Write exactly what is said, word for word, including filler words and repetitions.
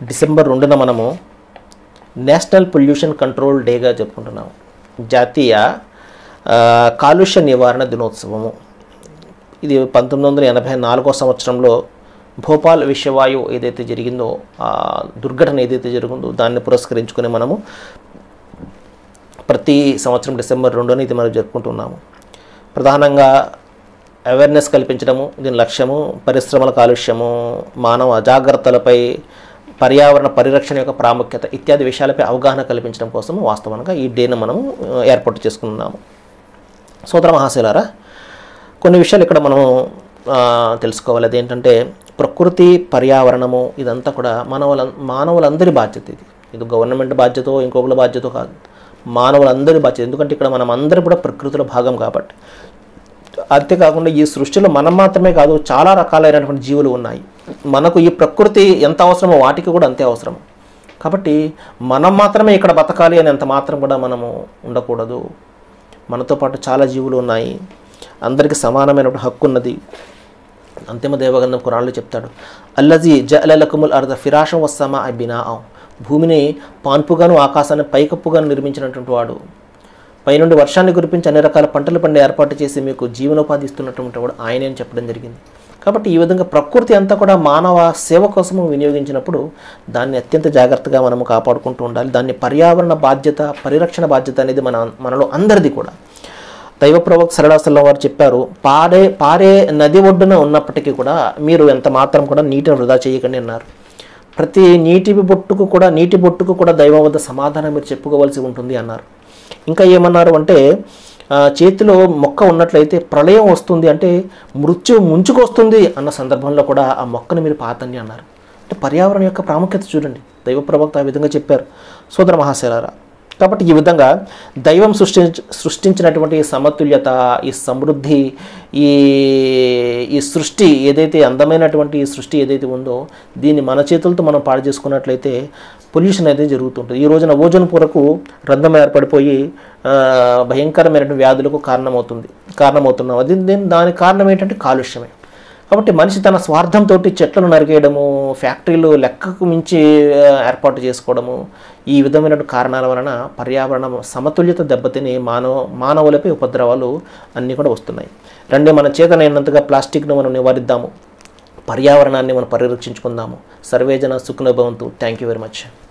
December రెండున మనము national pollution control డేగా జరుపుకుంటున్నాము. జాతీయ కాలుష్య నివారణ దినోత్సవము. ఇది పంతొమ్మిది వందల ఎనభై నాలుగో సంవత్సరంలో భోపాల్ విషవాయు ఏదైతే జరిగిందో, ఆ దుర్ఘటన ఏదైతే జరిగిందో దాన్ని పురస్కరించుకొని మనము ప్రతి సంవత్సరం డిసెంబర్ రెండున ఇది మనం జరుపుకుంటున్నాము. ప్రధానంగా అవేర్నెస్ కల్పించడము దీని లక్ష్యము, పరిశ్రమల కాలుష్యము, మానవ అజాగ్రత్తలపై, పర్యావరణ పరిరక్షణ యొక్క ప్రాముఖ్యత ఇత్యాది విషయాలపై అవగాహన కల్పించడం కోసం వాస్తవంగా ఈ డేను మనము ఏర్పాటు చేసుకున్నాము. సోదర మహాశయులారా, కొన్ని విషయాలు ఇక్కడ మనం తెలుసుకోవాలి. అదేంటంటే ప్రకృతి, పర్యావరణము ఇదంతా కూడా మానవుల మానవులందరి బాధ్యత. ఇది ఇది గవర్నమెంట్ బాధ్యత, ఇంకొకరి బాధ్యత కాదు, మానవులందరి బాధ్యత. ఎందుకంటే ఇక్కడ మనం అందరూ కూడా ప్రకృతిలో భాగం కాబట్టి. అంతేకాకుండా ఈ సృష్టిలో మనం మాత్రమే కాదు, చాలా రకాలైనటువంటి జీవులు ఉన్నాయి. మనకు ఈ ప్రకృతి ఎంత అవసరమో వాటికి కూడా అంతే అవసరం. కాబట్టి మనం మాత్రమే ఇక్కడ బతకాలి అని అంత మాత్రం కూడా మనము ఉండకూడదు. మనతో పాటు చాలా జీవులు ఉన్నాయి, అందరికీ సమానమైనటువంటి హక్కు ఉన్నది. అంతిమ దేవగంధం ఖురాన్లో చెప్తాడు, అల్లజీ జఅల లకుముల్ అర్ద ఫిరాషం వస్సమా బినాఅ, భూమిని పాన్పుగాను ఆకాశాన్ని పైకప్పుగాను నిర్మించినటువంటి వాడు, పైనుండి వర్షాన్ని కురిపించి అన్ని రకాల పంటలు పండే ఏర్పాటు చేసి మీకు జీవనోపాధి ఇస్తున్నటువంటి వాడు ఆయనే అని చెప్పడం జరిగింది. కాబట్టి ఈ విధంగా ప్రకృతి అంతా కూడా మానవ సేవ కోసము వినియోగించినప్పుడు దాన్ని అత్యంత జాగ్రత్తగా మనము కాపాడుకుంటూ ఉండాలి. దాన్ని పర్యావరణ బాధ్యత, పరిరక్షణ బాధ్యత అనేది మన మనలో అందరిది కూడా. దైవ ప్రవక్త సల్లల్లాహు వారు చెప్పారు, పారే పారే నది ఒడ్డున ఉన్నప్పటికీ కూడా మీరు ఎంత మాత్రం కూడా నీటిని వృధా చేయకండి అన్నారు. ప్రతి నీటి బొట్టుకు కూడా నీటి బొట్టుకు కూడా దైవం వద్ద సమాధానం మీరు చెప్పుకోవాల్సి ఉంటుంది అన్నారు. ఇంకా ఏమన్నారు అంటే, చేతిలో మొక్క ఉన్నట్లయితే ప్రళయం వస్తుంది అంటే మృత్యు ముంచుకొస్తుంది అన్న సందర్భంలో కూడా ఆ మొక్కను మీరు పాతండి అన్నారు. అంటే పర్యావరణం యొక్క ప్రాముఖ్యత చూడండి, దైవ ప్రవక్త ఆ విధంగా చెప్పారు. సోదర మహాశయులారా, కాబట్టి ఈ విధంగా దైవం సృష్టించ సృష్టించినటువంటి ఈ సమతుల్యత, ఈ సమృద్ధి, ఈ ఈ సృష్టి ఏదైతే అందమైనటువంటి ఈ సృష్టి ఏదైతే ఉందో దీన్ని మన చేతులతో మనం పాడు చేసుకున్నట్లయితే పొల్యూషన్ అనేది జరుగుతుంటుంది. ఈ రోజున ఓజోన్ పొరకు రంధ్రం ఏర్పడిపోయి భయంకరమైనటువంటి వ్యాధులకు కారణమవుతుంది కారణమవుతున్నాం అది దానికి కారణం ఏంటంటే కాలుష్యమే. కాబట్టి మనిషి తన స్వార్థంతో చెట్లను నరికేయడము, ఫ్యాక్టరీలు లెక్కకు మించి ఏర్పాటు చేసుకోవడము, ఈ విధమైన కారణాల వలన పర్యావరణ సమతుల్యత దెబ్బతిని మానవ మానవులపై ఉపద్రవాలు అన్నీ కూడా వస్తున్నాయి. రండి, మన చేతనైనంతగా ప్లాస్టిక్ను మనం నివారిద్దాము, పర్యావరణాన్ని మనం పరిరక్షించుకుందాము. సర్వేజన సుఖినో భవంతు. Thank you very much.